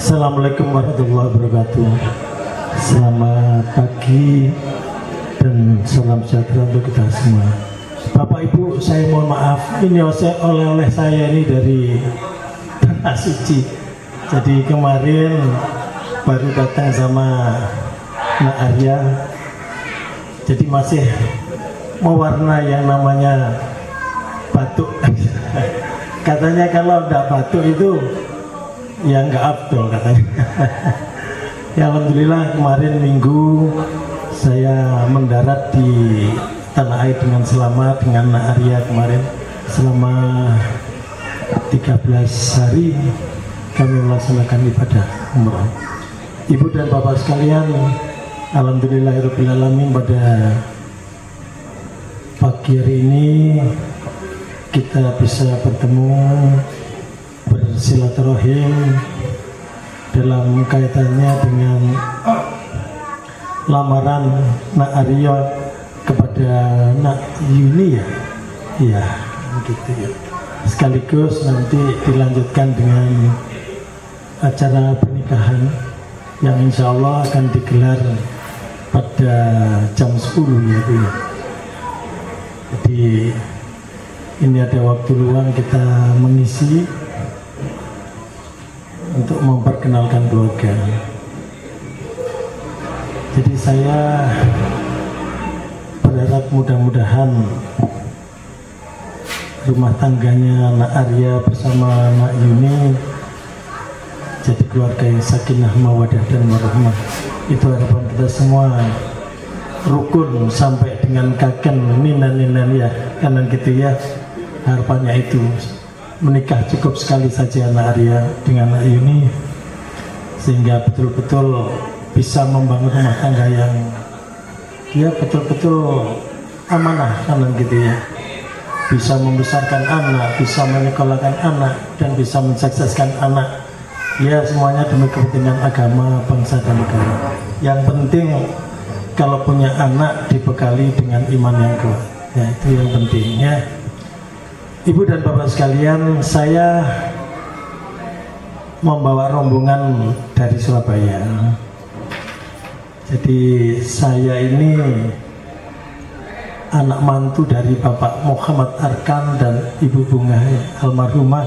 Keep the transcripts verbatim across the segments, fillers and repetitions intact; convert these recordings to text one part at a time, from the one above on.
Assalamualaikum warahmatullahi wabarakatuh. Selamat pagi dan salam sejahtera untuk kita semua. Bapak Ibu, saya mohon maaf, ini oleh-oleh saya ini dari Tanah Suci. Jadi kemarin baru datang sama Nak Arya, jadi masih mewarna yang namanya batuk. Katanya kalau tidak batuk itu ya nggak afdol katanya. Ya alhamdulillah kemarin minggu saya mendarat di tanah air dengan selamat dengan Nak Arya kemarin selama tiga belas hari kami melaksanakan ibadah umrah. Ibu dan bapak sekalian, alhamdulillahirabbil alamin, pada pagi hari ini kita bisa bertemu bersilaturahim dalam kaitannya dengan lamaran Nak Arya kepada Nak Yuni ya, iya gitu ya. Sekaligus nanti dilanjutkan dengan acara pernikahan yang insya Allah akan digelar pada jam sepuluh ya Bu ya. Jadi ini ada waktu luang kita mengisi untuk memperkenalkan keluarga. Jadi saya berharap mudah-mudahan rumah tangganya Nak Arya bersama Nak Yuni jadi keluarga yang sakinah mawadah dan warahmah. Itu harapan kita semua, rukun sampai dengan kakek ninan-ninan ya, kanan gitu ya. Harapannya itu menikah cukup sekali saja Nak Arya dengan Nak Yuni, sehingga betul-betul bisa membangun rumah tangga yang dia betul-betul amanah kanan gitu ya, bisa membesarkan anak, bisa menyekolahkan anak, dan bisa mensukseskan anak ya, semuanya demi kepentingan agama, bangsa dan negara. Yang penting kalau punya anak dibekali dengan iman yang kuat ya, itu yang penting ya. Ibu dan bapak sekalian, saya membawa rombongan dari Surabaya. Jadi saya ini anak mantu dari Bapak Muhammad Arkan dan Ibu Bunga almarhumah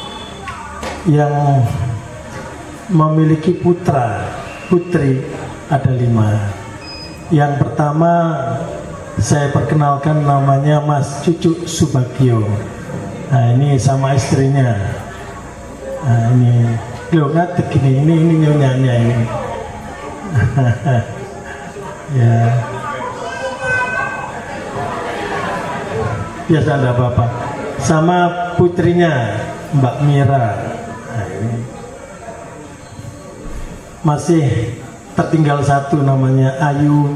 yang memiliki putra putri ada lima. Yang pertama saya perkenalkan, namanya Mas Cucu Subagio. Nah ini sama istrinya. Nah ini lo ngadek ini, ini ini nyonyanya ini. Ya biasa ada bapak. Sama putrinya Mbak Mira. Nah, ini. Masih tertinggal satu, namanya Ayu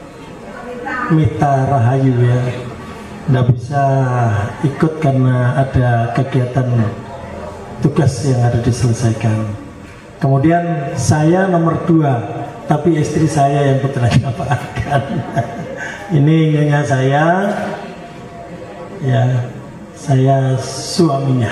Mita Rahayu ya. Nggak bisa ikut karena ada kegiatan tugas yang ada diselesaikan. Kemudian saya nomor dua, tapi istri saya yang putranya Pak Arkan. Ini nyonya saya, ya saya suaminya.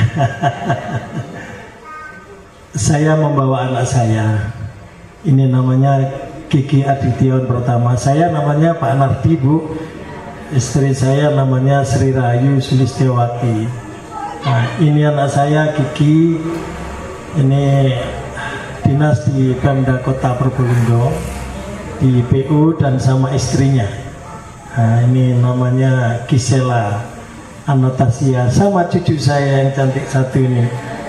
Saya membawa anak saya. Ini namanya Kiki Adityawan pertama. Saya namanya Pak Nardi Bu. Istri saya namanya Sri Rahayu Sulistiawati. Nah, ini anak saya Kiki. Ini dinas di Pemda Kota Probolinggo di P U dan sama istrinya. Nah, ini namanya Gisela Anotasia, sama cucu saya yang cantik satu ini.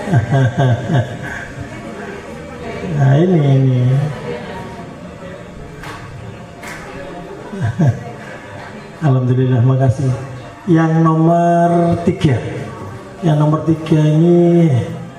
Nah ini ini. Alhamdulillah, makasih. Yang nomor tiga, yang nomor tiga ini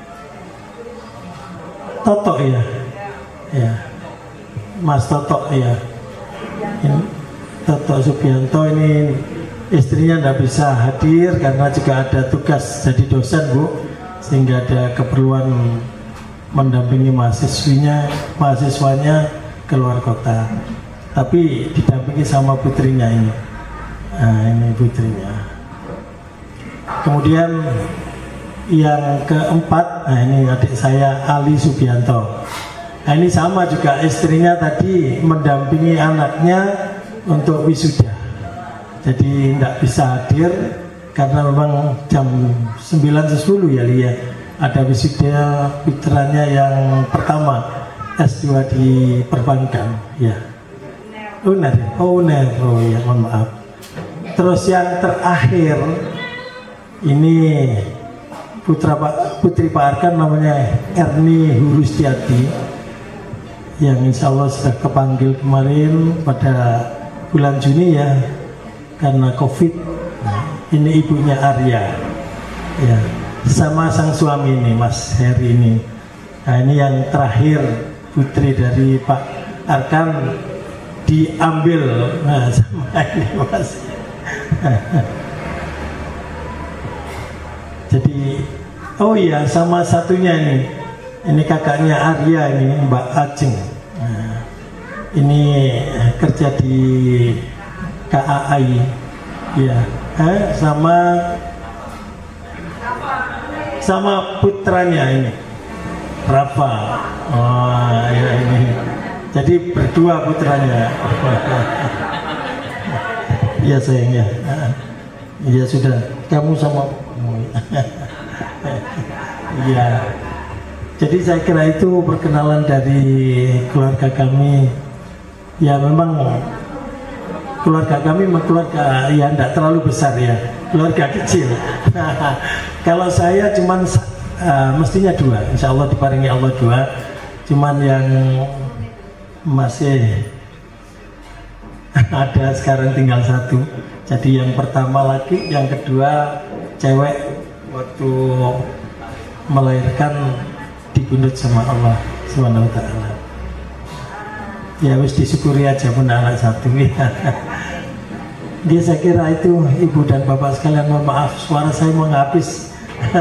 Toto ya, ya, Mas Toto ya. Ini Toto Subianto, ini istrinya tidak bisa hadir karena juga ada tugas jadi dosen Bu, sehingga ada keperluan mendampingi mahasiswinya, mahasiswanya keluar kota. Tapi didampingi sama putrinya ini. Nah ini putrinya. Kemudian yang keempat, nah ini adik saya Ali Subianto. Nah ini sama juga, istrinya tadi mendampingi anaknya untuk wisuda. Jadi tidak bisa hadir karena memang jam sembilan sepuluh ya Lia. Ada wisuda putranya yang pertama S dua di perbankan ya. Uner, oh Uner, oh ya mohon maaf. Terus yang terakhir ini putra Pak Putri Pak Arkan namanya Erni Hurustiati, yang insya Allah sudah kepanggil kemarin pada bulan Juni ya karena COVID. Nah, ini ibunya Arya ya, sama sang suami ini Mas Heri ini. Nah ini yang terakhir putri dari Pak Arkan diambil nah, sama ini Mas. Jadi oh iya, sama satunya ini, ini kakaknya Arya ini Mbak Ajeng. Nah, ini kerja di K A I, ya, eh, sama sama putranya ini, Rafa. Oh ya ini, jadi berdua putranya. Iya sayang ya, iya sudah, kamu sama. Iya, jadi saya kira itu perkenalan dari keluarga kami. Ya memang keluarga kami memang keluarga ya tidak terlalu besar ya, keluarga kecil. Kalau saya cuman uh, mestinya dua, insya Allah diparingi Allah dua. Cuman yang masih ada sekarang tinggal satu. Jadi yang pertama laki, yang kedua cewek, waktu melahirkan dibunut sama Allah Subhanahu wa taala. Ya wis disyukuri aja pun anak satu ya. Dia saya kira itu ibu dan bapak sekalian, mohon maaf suara saya mau habis.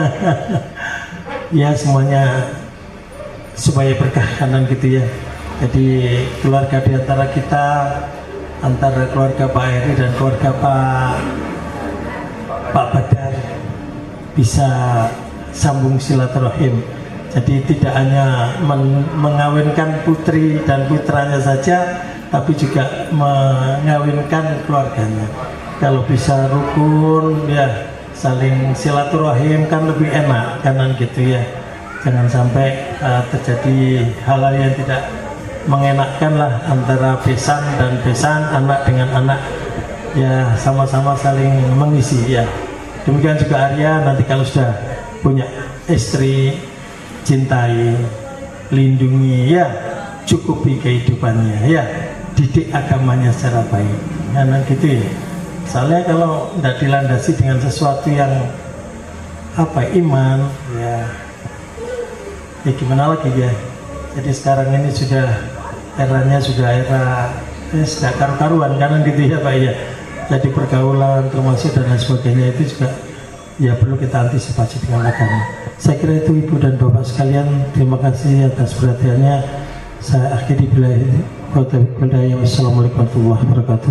Ya semuanya supaya berkah kanan gitu ya. Jadi keluarga di antara kita, antara keluarga Pak Heri dan keluarga Pak Pak Badar bisa sambung silaturahim. Jadi tidak hanya men mengawinkan putri dan putranya saja, tapi juga mengawinkan keluarganya. Kalau bisa rukun ya saling silaturahim kan lebih enak kanan gitu ya. Jangan sampai uh, terjadi hal-hal yang tidak mengenakkan lah antara besan dan besan, anak dengan anak ya, sama-sama saling mengisi ya. Demikian juga Arya, nanti kalau sudah punya istri, cintai, lindungi ya, cukupi kehidupannya ya, didik agamanya secara baik. Nah gitu ya. Soalnya kalau tidak dilandasi dengan sesuatu yang apa iman ya, ya gimana lagi ya. Jadi sekarang ini sudah eranya sudah era eh, sudah karu-karuan kanan gitu ya Pak ya. Jadi pergaulan termasuk dan lain sebagainya itu juga ya perlu kita antisipasi dengan agama. Saya kira itu ibu dan bapak sekalian, terima kasih atas perhatiannya. Saya akhiri bila ini. Wassalamualaikum warahmatullahi wabarakatuh.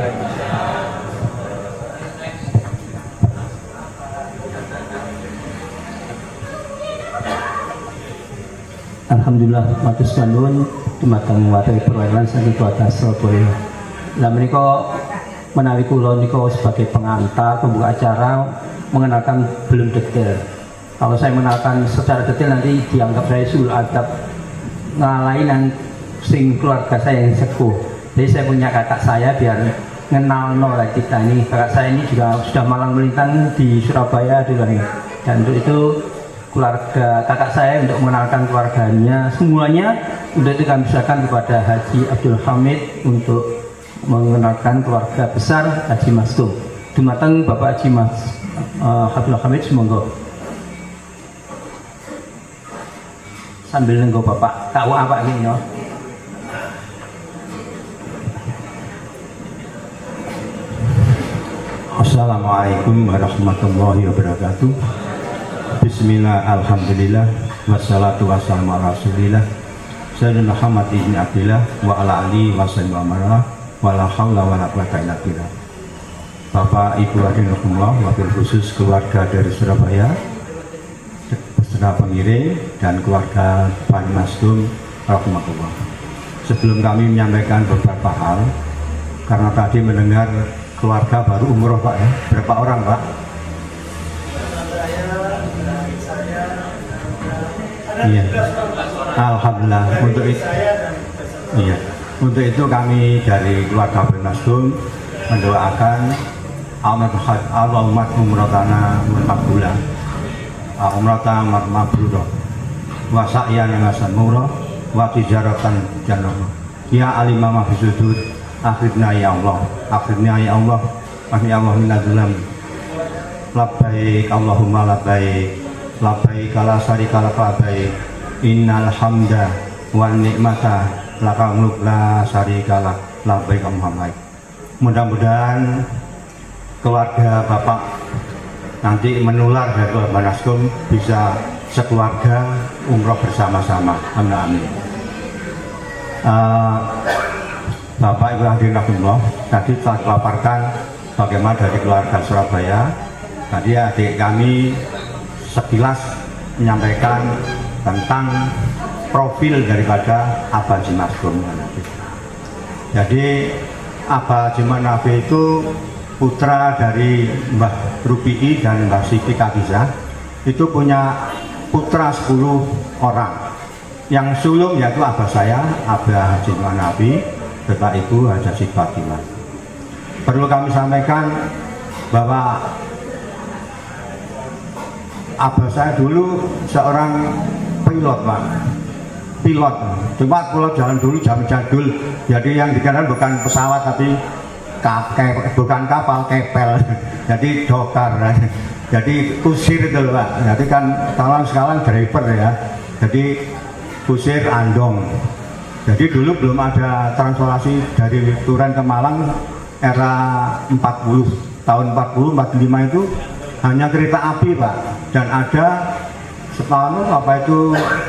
Alhamdulillah matur nuwun dumateng wadai perwakilan saking Kota Surabaya. Lah menika menawi kula nika sebagai pengantar pembuka acara mengenalkan belum detail. Kalau saya mengenalkan secara detail nanti dianggap saya sul adab ngalainan sing keluarga saya yang sepuh. Jadi saya punya kakak saya biar ngenal nol kita ini. Kakak saya ini juga sudah malang melintang di Surabaya dulu nih. Dan untuk itu keluarga kakak saya untuk mengenalkan keluarganya semuanya untuk itu kami serahkan kepada Haji Abdul Hamid untuk mengenalkan keluarga besar Haji Mastum. Dumateng Bapak Haji Mas uh, Abdul Hamid semoga sambil nunggu Bapak tahu apa ini no? Assalamualaikum warahmatullahi wabarakatuh. Bismillah, alhamdulillah, wassalatu wassalamu ala rasulillah Sayyidina Muhammad ibn Abdillah wa ala alihi wa sallam wa marah wa la hawla wa la quwwata illa billah. Bapak Ibu rahimahumullah, wabil khusus keluarga dari Surabaya, beserta pengiring dan keluarga Banyumasdum rahimahullah. Sebelum kami menyampaikan beberapa hal, karena tadi mendengar keluarga baru umroh Pak ya, berapa orang Pak? Iya, alhamdulillah. Untuk itu, iya, untuk itu kami dari keluarga Banyumasdum mendoakan Allahumma umratana maqbula, umratana mabrura, wa sa'yan hasan murah, wa tijaratan jannah. Ya alimah ma fi sudur, akhirna ya Allah, akhirna ya Allah, akhirna Allah min adzlam. Labbaik Allahumma labbaik, labbaik la syarika lak labbaik, innal hamda wan ni'mata laka mulk la syarika lak labbaik Muhammad. Mudah-mudahan keluarga Bapak nanti menular dari keluarga Banyumasdum, bisa sekeluarga umroh bersama-sama. Amin amin. Uh, Bapak Ibu hadirin rahimakumullah, tadi telah dipaparkan bagaimana dari keluarga Surabaya. Tadi adik kami sekilas menyampaikan tentang profil daripada Abah Haji Masdum. Jadi Abah Haji Manafi itu putra dari Mbah Rupi'i dan Mbah Siti Khadijah. Itu punya putra sepuluh orang. Yang sulung yaitu abah saya, Abah Haji Manafi, serta ibu Haji Fatimah. Perlu kami sampaikan bahwa abah saya dulu seorang pilot Pak, pilot, cuma kalau jalan dulu jam jadul, jadi yang dikenal bukan pesawat tapi kakek, bukan kapal, kepel, jadi dokar, jadi kusir itu loh Pak, jadi kan kalau sekarang driver ya, jadi kusir andong. Jadi dulu belum ada transportasi dari Turen ke Malang era empat puluh, tahun empat puluh, empat puluh lima itu hanya kereta api Pak, dan ada setahun apa itu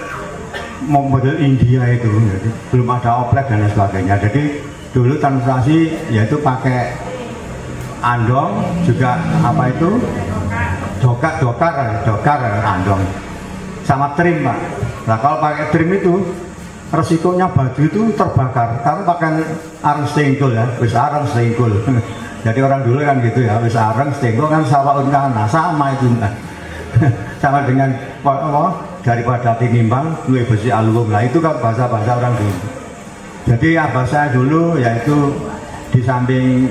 model India itu, jadi belum ada oplek dan lain sebagainya. Jadi dulu transportasi yaitu pakai andong, juga apa itu dokar, dokar, dokar andong, sama trim Pak. Nah kalau pakai trim itu resikonya baju itu terbakar karena pakai areng stingkul ya, bisa areng stingkul. Jadi orang dulu kan gitu ya, bisa areng stingkul kan sawaun kana, sama itu sama dengan apa, daripada tinimbang luwih besi aluwung. Nah itu kan bahasa-bahasa orang dulu. Jadi abah saya dulu yaitu di samping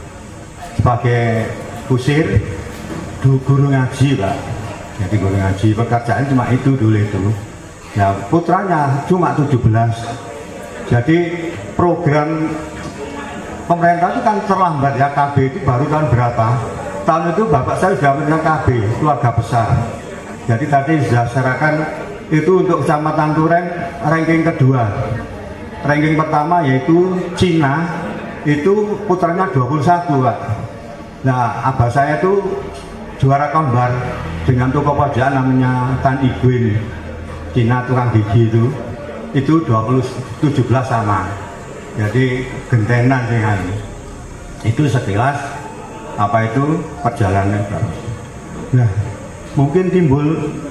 sebagai kusir, guru ngaji Pak. Jadi guru ngaji, pekerjaan cuma itu dulu itu. Ya putranya cuma tujuh belas. Jadi program pemerintah itu kan terlambat ya, K B itu baru tahun berapa? Tahun itu bapak saya sudah punya K B, keluarga besar. Jadi tadi sudah serahkan itu untuk Kecamatan Turen ranking kedua. Ranking pertama yaitu Cina, itu putranya dua puluh satu Pak. Nah abah saya itu juara kembar dengan toko pojaan namanya Tan Iguin, Cina tukang gigi itu, itu dua puluh tujuh belas sama. Jadi gentenan sih kan. Itu sekilas apa itu perjalanan. Nah mungkin timbul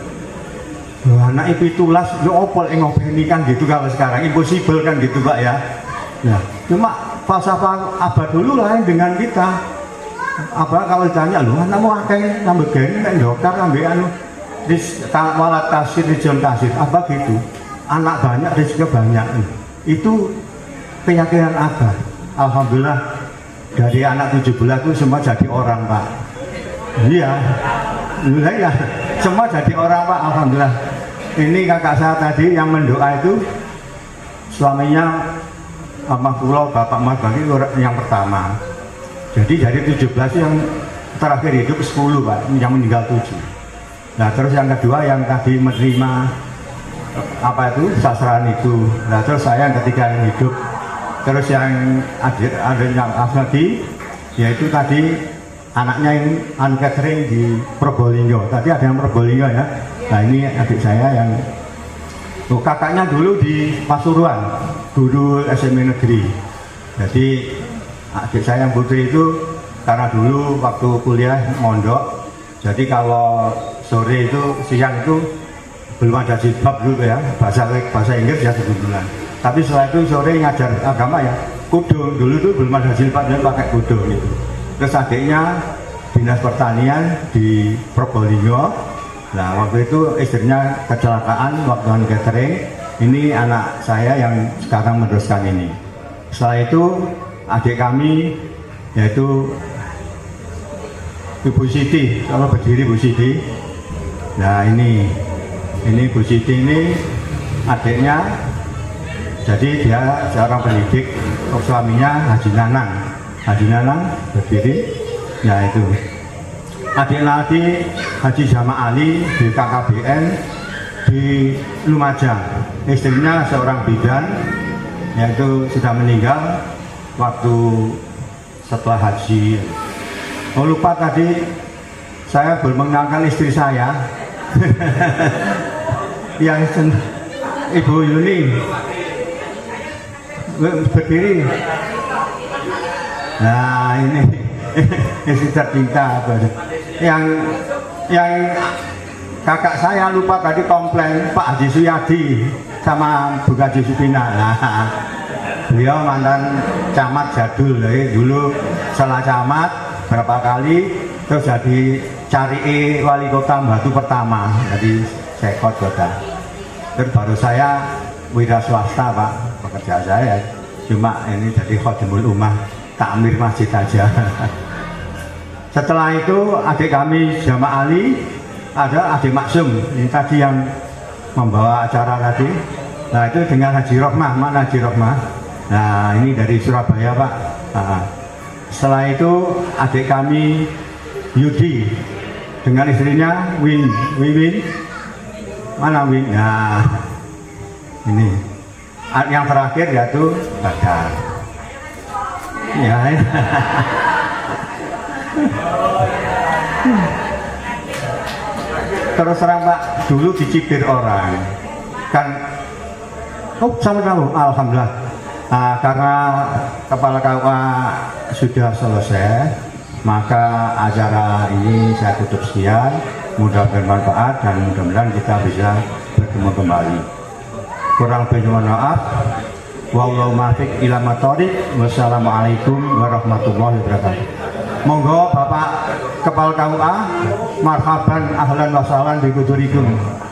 anak ibu tulas yo opol ngopeni kan gitu kalau sekarang impossible kan gitu Pak ya. Nah cuma falsafah abah dulu lain dengan kita. Abah kalau ditanya lu anak mau akeh nambah gini kan dokter nambah anu dis walat kasir dijon kasir apa gitu, anak banyak rezeki banyak. Itu keyakinan abah. Alhamdulillah dari anak tujuh belas itu semua jadi orang Pak. Iya, iya ya, semua jadi orang Pak. Alhamdulillah. Ini kakak saya tadi yang mendoa itu suaminya Mas Pulau Bapak Mas Bagi yang pertama. Jadi dari tujuh belas yang terakhir hidup sepuluh Pak, yang meninggal tujuh. Nah terus yang kedua yang tadi menerima apa itu sasaran itu. Nah terus saya yang ketiga yang hidup. Terus yang adik ada yang lagi yaitu tadi anaknya yang anu catering di Probolinggo. Tadi ada yang Probolinggo ya. Nah ini adik saya yang tuh, kakaknya dulu di Pasuruan, guru S M A negeri. Jadi adik saya yang putri itu karena dulu waktu kuliah mondok, jadi kalau sore itu siang itu belum ada jilbab dulu ya, bahasa bahasa Inggris ya tujuh bulan. Tapi setelah itu sore ngajar agama ya, kudung. Dulu tuh belum ada jilbab, dia pakai kudung gitu. Terus adiknya dinas pertanian di Probolinggo. Nah waktu itu istrinya kecelakaan waktu catering. Ini anak saya yang sekarang meneruskan ini. Setelah itu adik kami yaitu Ibu Siti, kalau berdiri Bu Siti. Nah ini, ini Bu Siti ini adiknya. Jadi dia seorang pendidik, suaminya Haji Nanang. Haji Nanang berdiri. Ya itu. Adik lagi Haji Jama Ali di K K B N di Lumajang. Istrinya seorang bidan, yaitu sudah meninggal waktu setelah haji. Oh lupa tadi saya belum mengenalkan istri saya. Yang Ibu Yuni berdiri. Nah ini istri tercinta. Yang yang kakak saya lupa tadi komplain Pak Haji Suyadi sama Bu Haji Supina. Nah, beliau mantan camat jadul, ya. Dulu salah camat berapa kali, terus jadi cari wali kota Batu pertama, jadi sekot kota. Terus baru saya wira swasta Pak, pekerja saya cuma ini jadi khodimul ummah, takmir masjid aja. Setelah itu adik kami Jama Ali, ada adik Maksum, ini tadi yang membawa acara tadi. Nah itu dengan Haji Rohmah, mana Haji Rohmah? Nah ini dari Surabaya Pak. Nah, setelah itu adik kami Yudi dengan istrinya Win, Wiwin, mana Win? Nah ini yang terakhir yaitu Badar. Ya. Terus terang Pak, dulu dicibir orang kan. Oh sama tahu, alhamdulillah. Nah, karena kepala K U A sudah selesai, maka acara ini saya tutup sekian. Mudah bermanfaat dan mudah-mudahan kita bisa bertemu kembali. Kurang lebih mohon maaf. Wallahu muwaffiq ila thoriq. Wassalamualaikum warahmatullahi wabarakatuh. Monggo Bapak Kepala K U A, marhaban ahlan wa sahlan bi kudurikum.